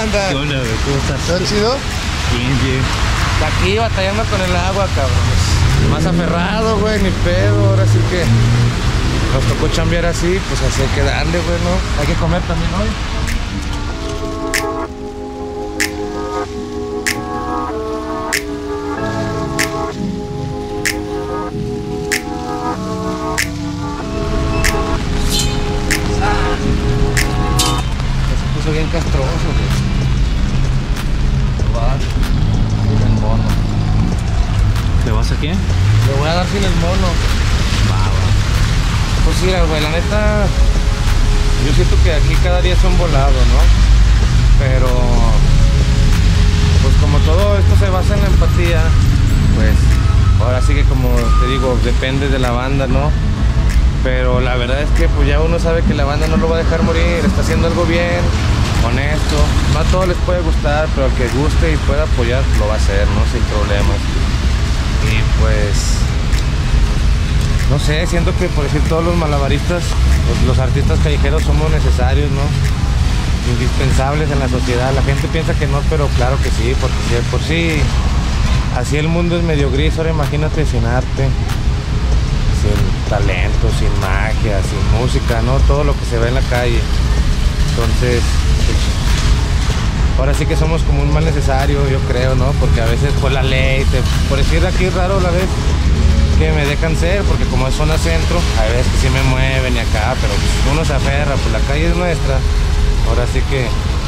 onda? ¿Qué onda, güey? ¿Cómo estás? ¿Está chido? Bien, bien. Aquí batallando con el agua, cabrón. Más aferrado, güey, ni pedo. Ahora sí que nos tocó chambear así, pues así hay que darle, güey, ¿no? Hay que comer también hoy. Se puso bien castroso, güey. Va sin el mono. ¿Te vas a quién? Le voy a dar sin el mono. Va. Pues sí, güey, la neta, yo siento que aquí cada día es un volado, ¿no? Pero, pues como todo esto se basa en la empatía, pues ahora sí que como te digo, depende de la banda, ¿no? Pero la verdad es que pues ya uno sabe que la banda no lo va a dejar morir, está haciendo algo bien, honesto. No a todos les puede gustar, pero al que guste y pueda apoyar, lo va a hacer, ¿no? Sin problemas. Y pues, no sé, siento que por decir todos los malabaristas, los artistas callejeros somos necesarios, ¿no? Indispensables en la sociedad. La gente piensa que no, pero claro que sí, porque si de por sí así el mundo es medio gris, ahora imagínate sin arte, sin talento, sin magia, sin música, ¿no? Todo lo que se ve en la calle. Entonces, pues, ahora sí que somos como un mal necesario, yo creo, ¿no? Porque a veces por la ley, por decir aquí es raro la vez que me dejan ser, porque como es zona centro, hay veces que sí me mueven y acá, pero pues, uno se aferra, pues la calle es nuestra. Ahora sí que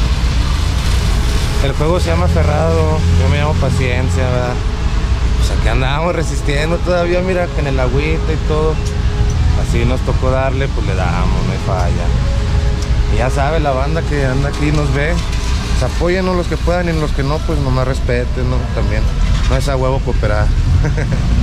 el juego se llama aferrado, yo me llamo paciencia, ¿verdad? Pues aquí andamos resistiendo todavía, mira, en el agüita y todo. Así nos tocó darle, pues le damos, no hay falla. Y ya sabe, la banda que anda aquí nos ve, pues apóyennos los que puedan y los que no, pues nomás respeten, ¿no? También, no es a huevo cooperar.